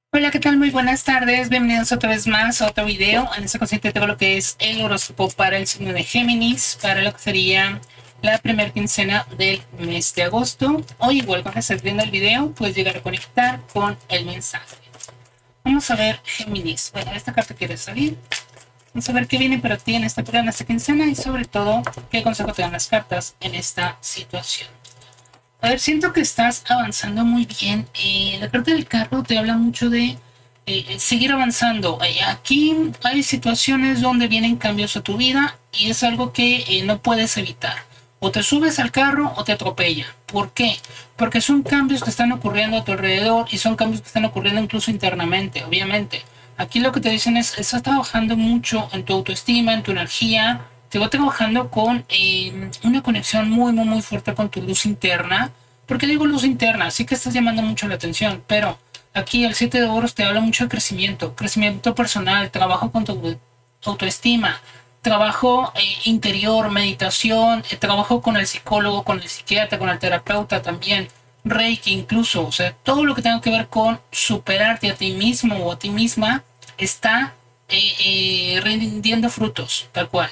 Hola, ¿qué tal? Muy buenas tardes. Bienvenidos otra vez más a otro video. En esta ocasión tengo lo que es el horóscopo para el signo de Géminis, para lo que sería la primera quincena del mes de agosto. O igual cuando estés viendo el video, puedes llegar a conectar con el mensaje. Vamos a ver, Géminis. Bueno, esta carta quiere salir. Vamos a ver qué viene para ti en en esta quincena y sobre todo qué consejo te dan las cartas en esta situación. A ver, siento que estás avanzando muy bien. La carta del carro te habla mucho de seguir avanzando. Aquí hay situaciones donde vienen cambios a tu vida y es algo que no puedes evitar. O te subes al carro o te atropella. ¿Por qué? Porque son cambios que están ocurriendo a tu alrededor y son cambios que están ocurriendo incluso internamente, obviamente. Aquí lo que te dicen es, estás trabajando mucho en tu autoestima, en tu energía, te va trabajando con una conexión muy fuerte con tu luz interna. ¿Por qué digo luz interna? Sí que estás llamando mucho la atención, pero aquí el 7 de oros te habla mucho de crecimiento personal, trabajo con tu autoestima, trabajo interior, meditación, trabajo con el psicólogo, con el psiquiatra, con el terapeuta también, Reiki incluso, o sea, todo lo que tenga que ver con superarte a ti mismo o a ti misma está rindiendo frutos, tal cual.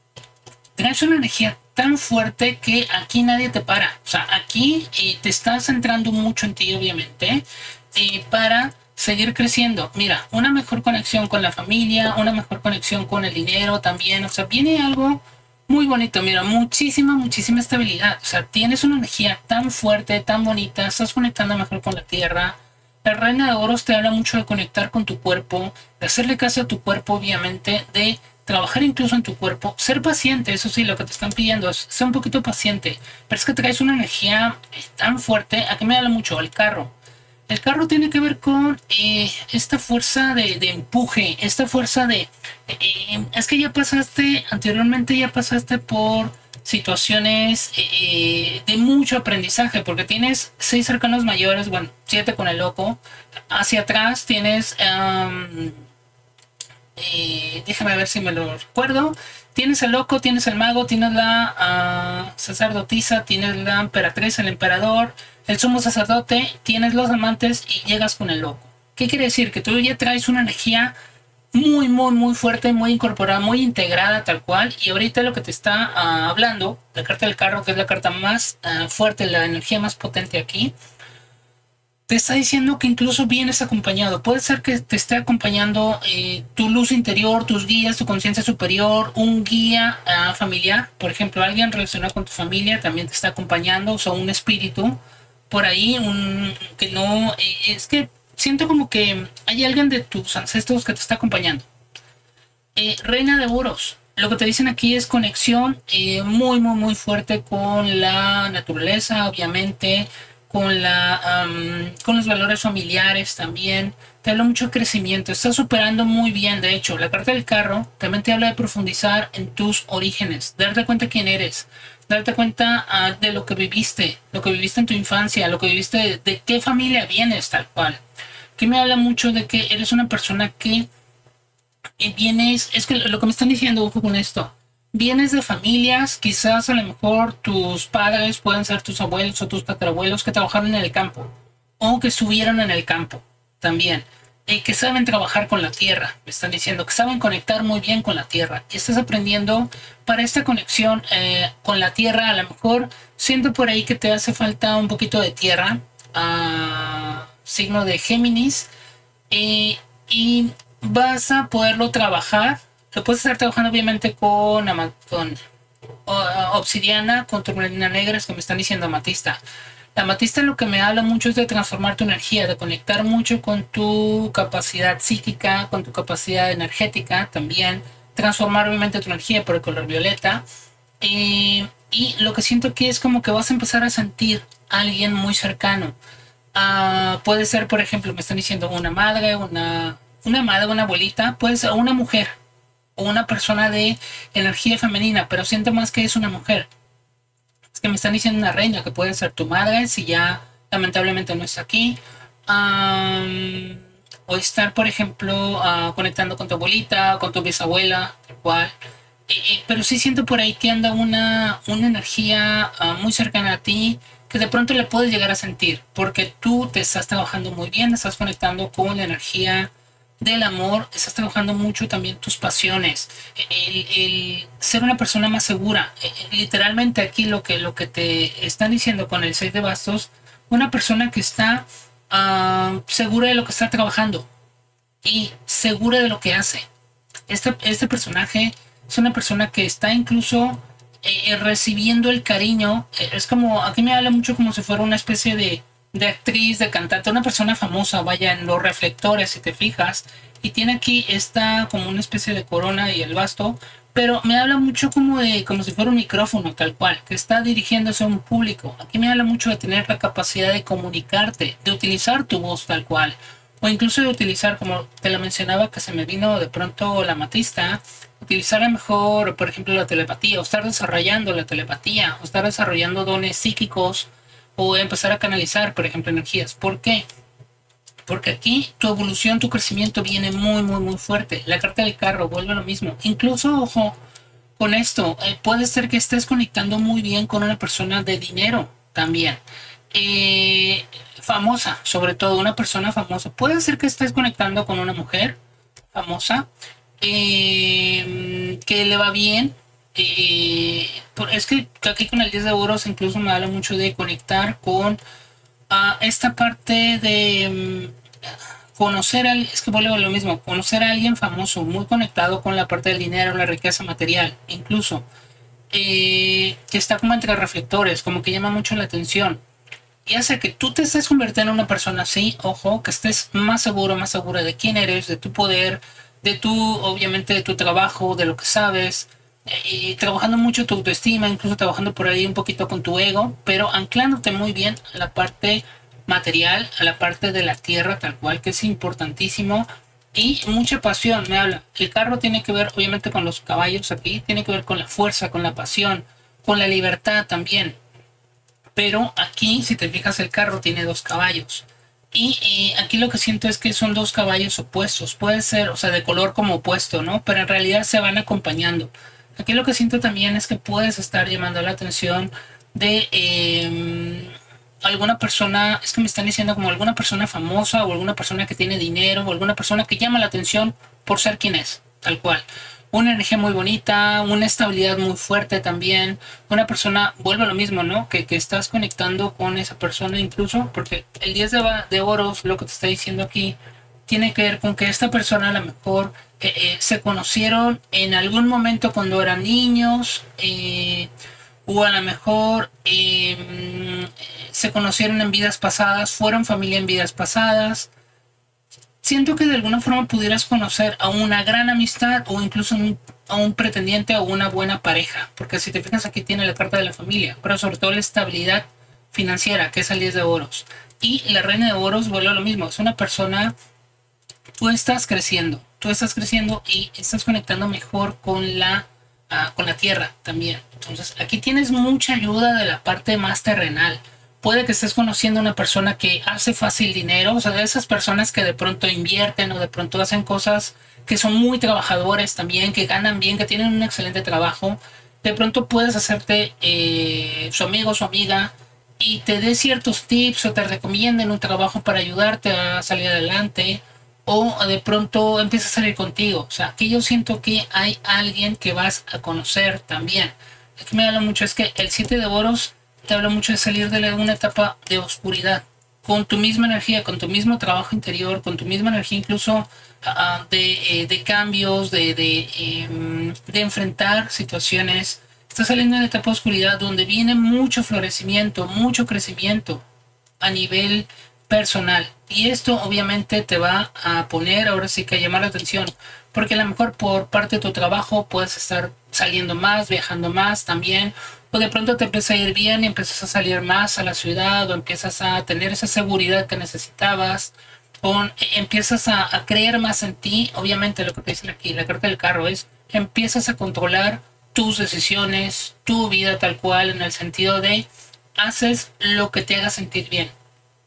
Tienes una energía tan fuerte que aquí nadie te para. O sea, aquí te estás centrando mucho en ti, obviamente, para seguir creciendo. Mira, una mejor conexión con la familia, una mejor conexión con el dinero también. O sea, viene algo muy bonito. Mira, muchísima estabilidad. O sea, tienes una energía tan fuerte, tan bonita, estás conectando mejor con la tierra. La reina de oros te habla mucho de conectar con tu cuerpo, de hacerle caso a tu cuerpo, obviamente, de trabajar incluso en tu cuerpo, ser paciente, eso sí, lo que te están pidiendo es ser un poquito paciente, pero es que traes una energía tan fuerte. ¿A qué me habla mucho? El carro. El carro tiene que ver con esta fuerza de empuje, esta fuerza es que ya pasaste, anteriormente ya pasaste por situaciones de mucho aprendizaje, porque tienes 6 arcanos mayores, bueno, 7 con el loco, hacia atrás tienes déjame ver si me lo recuerdo. Tienes el loco, tienes el mago, tienes la sacerdotisa, tienes la emperatriz, el emperador, el sumo sacerdote, tienes los amantes y llegas con el loco. ¿Qué quiere decir? Que tú ya traes una energía muy fuerte, muy incorporada, muy integrada tal cual. Y ahorita lo que te está hablando, la carta del carro, que es la carta más fuerte, la energía más potente aquí, te está diciendo que incluso vienes acompañado. Puede ser que te esté acompañando tu luz interior, tus guías, tu conciencia superior, un guía familiar, por ejemplo, alguien relacionado con tu familia también te está acompañando, o sea, un espíritu por ahí, un que no, es que siento como que hay alguien de tus ancestros que te está acompañando. Reina de Oros. Lo que te dicen aquí es conexión muy fuerte con la naturaleza, obviamente, con los valores familiares también. Te habla mucho de crecimiento, estás superando muy bien. De hecho, la carta del carro también te habla de profundizar en tus orígenes, darte cuenta quién eres, darte cuenta de lo que viviste en tu infancia, lo que viviste, de qué familia vienes, tal cual. Que me habla mucho de que eres una persona que vienes, es que lo que me están diciendo, ojo con esto, vienes de familias, quizás a lo mejor tus padres pueden ser tus abuelos o tus tatarabuelos que trabajaron en el campo o que estuvieron en el campo también, y que saben trabajar con la tierra, me están diciendo, que saben conectar muy bien con la tierra y estás aprendiendo para esta conexión con la tierra. A lo mejor siento por ahí que te hace falta un poquito de tierra, signo de Géminis, y vas a poderlo trabajar. Lo puedes estar trabajando obviamente con obsidiana, con turmalina negra, es que me están diciendo amatista. La amatista lo que me habla mucho es de transformar tu energía, de conectar mucho con tu capacidad psíquica, con tu capacidad energética también, transformar obviamente tu energía por el color violeta. Y lo que siento aquí es como que vas a empezar a sentir a alguien muy cercano. Puede ser, por ejemplo, me están diciendo una madre, una madre, una abuelita, puede ser una mujer o una persona de energía femenina, pero siento más que es una mujer. Es que me están diciendo una reina, que puede ser tu madre, si ya lamentablemente no está aquí. O estar, por ejemplo, conectando con tu abuelita, con tu bisabuela, tal cual. Pero sí siento por ahí que anda una energía muy cercana a ti, que de pronto le puedes llegar a sentir, porque tú te estás trabajando muy bien, estás conectando con la energía del amor, estás trabajando mucho también tus pasiones, el ser una persona más segura. Literalmente aquí lo que te están diciendo con el 6 de bastos, una persona que está segura de lo que está trabajando y segura de lo que hace. Este personaje es una persona que está incluso recibiendo el cariño. Es como, aquí me habla mucho como si fuera una especie de actriz, de cantante, una persona famosa, vaya, en los reflectores, si te fijas. Y tiene aquí esta como una especie de corona y el basto, pero me habla mucho como si fuera un micrófono, tal cual, que está dirigiéndose a un público. Aquí me habla mucho de tener la capacidad de comunicarte, de utilizar tu voz tal cual, o incluso de utilizar, como te lo mencionaba, que se me vino de pronto la matista, utilizar a mejor, por ejemplo, la telepatía, o estar desarrollando la telepatía, o estar desarrollando dones psíquicos, o empezar a canalizar, por ejemplo, energías. ¿Por qué? Porque aquí tu evolución, tu crecimiento viene muy, muy, muy fuerte. La carta del carro vuelve a lo mismo. Incluso, ojo, con esto, puede ser que estés conectando muy bien con una persona de dinero también. Famosa, sobre todo, una persona famosa. Puede ser que estés conectando con una mujer famosa que le va bien. Es que aquí con el 10 de oros incluso me habla mucho de conectar con esta parte de conocer es que vuelvo a lo mismo, conocer a alguien famoso, muy conectado con la parte del dinero, la riqueza material, incluso que está como entre reflectores, como que llama mucho la atención. Y hace que tú te estés convirtiendo en una persona así, ojo, que estés más seguro, más segura de quién eres, de tu poder, obviamente, de tu trabajo, de lo que sabes, y trabajando mucho tu autoestima, incluso trabajando por ahí un poquito con tu ego, pero anclándote muy bien a la parte material, a la parte de la tierra, tal cual, que es importantísimo, y mucha pasión, me habla. El carro tiene que ver, obviamente, con los caballos aquí, tiene que ver con la fuerza, con la pasión, con la libertad también. Pero aquí, si te fijas, el carro tiene 2 caballos. Y aquí lo que siento es que son 2 caballos opuestos. Puede ser, o sea, de color como opuesto, ¿no? Pero en realidad se van acompañando. Aquí lo que siento también es que puedes estar llamando la atención de alguna persona, es que me están diciendo como alguna persona famosa o alguna persona que tiene dinero o alguna persona que llama la atención por ser quien es, tal cual. Una energía muy bonita, una estabilidad muy fuerte también, una persona, vuelve a lo mismo, ¿no? Que estás conectando con esa persona incluso, porque el 10 de oros, lo que te está diciendo aquí, tiene que ver con que esta persona a lo mejor se conocieron en algún momento cuando eran niños, o a lo mejor se conocieron en vidas pasadas, fueron familia en vidas pasadas. Siento que de alguna forma pudieras conocer a una gran amistad o incluso a un pretendiente o una buena pareja, porque si te fijas aquí tiene la carta de la familia, pero sobre todo la estabilidad financiera, que es el 10 de oros. Y la reina de oros vuelve a lo mismo, es una persona, tú estás creciendo y estás conectando mejor con la tierra también. Entonces aquí tienes mucha ayuda de la parte más terrenal. Puede que estés conociendo a una persona que hace fácil dinero, o sea, de esas personas que de pronto invierten o de pronto hacen cosas que son muy trabajadores también, que ganan bien, que tienen un excelente trabajo. De pronto puedes hacerte su amigo o su amiga y te dé ciertos tips o te recomienden un trabajo para ayudarte a salir adelante, o de pronto empieza a salir contigo. O sea, aquí yo siento que hay alguien que vas a conocer también. Aquí me habla mucho, es que el 7 de oros te habla mucho de salir de una etapa de oscuridad, con tu misma energía, con tu mismo trabajo interior, con tu misma energía incluso de cambios, de enfrentar situaciones. Estás saliendo de una etapa de oscuridad donde viene mucho florecimiento, mucho crecimiento a nivel personal. Y esto obviamente te va a poner, ahora sí que a llamar la atención, porque a lo mejor por parte de tu trabajo puedes estar saliendo más, viajando más también, o de pronto te empieza a ir bien y empiezas a salir más a la ciudad, o empiezas a tener esa seguridad que necesitabas, o empiezas a creer más en ti. Obviamente lo que te dicen aquí, la carta del carro es, empiezas a controlar tus decisiones, tu vida tal cual, en el sentido de haces lo que te haga sentir bien.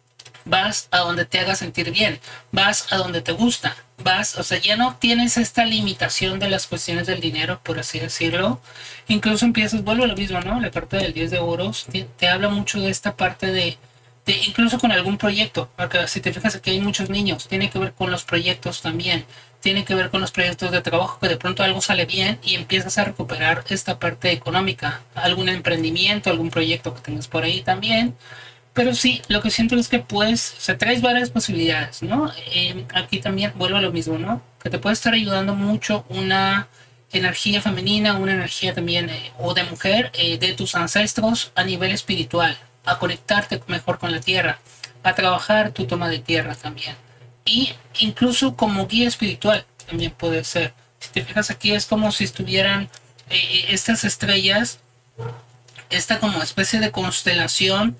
vas a donde te haga sentir bien, vas a donde te gusta, vas, o sea, ya no tienes esta limitación de las cuestiones del dinero, por así decirlo. Incluso empiezas, vuelvo a lo mismo, ¿no? La parte del 10 de oros te habla mucho de esta parte de incluso con algún proyecto, porque si te fijas aquí hay muchos niños, tiene que ver con los proyectos también, tiene que ver con los proyectos de trabajo, que de pronto algo sale bien y empiezas a recuperar esta parte económica, algún emprendimiento, algún proyecto que tengas por ahí también. Pero sí, lo que siento es que pues, o sea, traes varias posibilidades, ¿no? Aquí también vuelvo a lo mismo, ¿no? Que te puede estar ayudando mucho una energía femenina, una energía también, o de mujer, de tus ancestros a nivel espiritual, a conectarte mejor con la tierra, a trabajar tu toma de tierra también. Y incluso como guía espiritual también puede ser. Si te fijas aquí es como si estuvieran estas estrellas, esta como especie de constelación,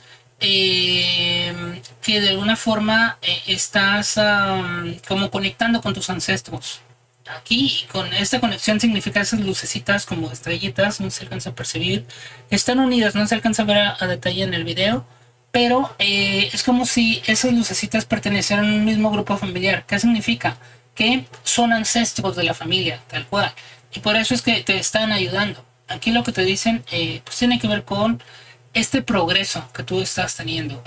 que de alguna forma estás como conectando con tus ancestros. Aquí con esta conexión significa esas lucecitas como estrellitas, no se alcanza a percibir, están unidas, no se alcanza a ver a detalle en el video, pero es como si esas lucecitas pertenecieran a un mismo grupo familiar. ¿Qué significa? Que son ancestros de la familia, tal cual. Y por eso es que te están ayudando. Aquí lo que te dicen pues tiene que ver con este progreso que tú estás teniendo,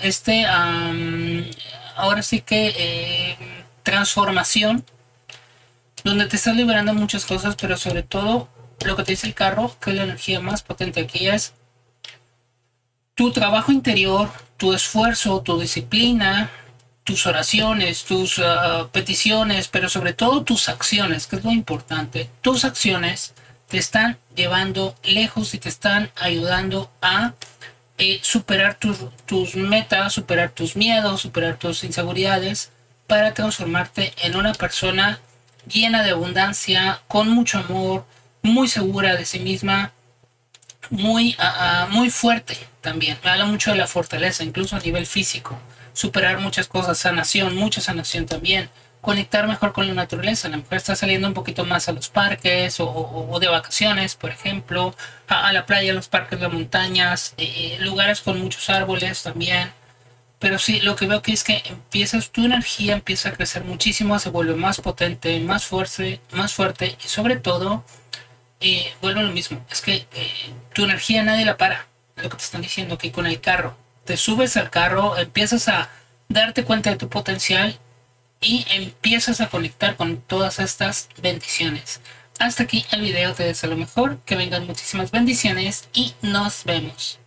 ahora sí que transformación, donde te estás liberando muchas cosas, pero sobre todo lo que te dice el carro, que es la energía más potente aquí, es tu trabajo interior, tu esfuerzo, tu disciplina, tus oraciones, tus peticiones, pero sobre todo tus acciones, que es lo importante. Tus acciones te están llevando lejos y te están ayudando a superar tus metas, superar tus miedos, superar tus inseguridades, para transformarte en una persona llena de abundancia, con mucho amor, muy segura de sí misma, muy fuerte también. Me habla mucho de la fortaleza, incluso a nivel físico. Superar muchas cosas, sanación, mucha sanación también. Conectar mejor con la naturaleza. La mujer está saliendo un poquito más a los parques o de vacaciones, por ejemplo, a la playa, a los parques, las montañas, lugares con muchos árboles también. Pero sí, lo que veo que es que tu energía empieza a crecer muchísimo, se vuelve más potente, más fuerte y sobre todo, vuelvo a lo mismo, es que tu energía nadie la para, lo que te están diciendo que con el carro, te subes al carro, empiezas a darte cuenta de tu potencial y empiezas a conectar con todas estas bendiciones. Hasta aquí el video, te deseo lo mejor, que vengan muchísimas bendiciones y nos vemos.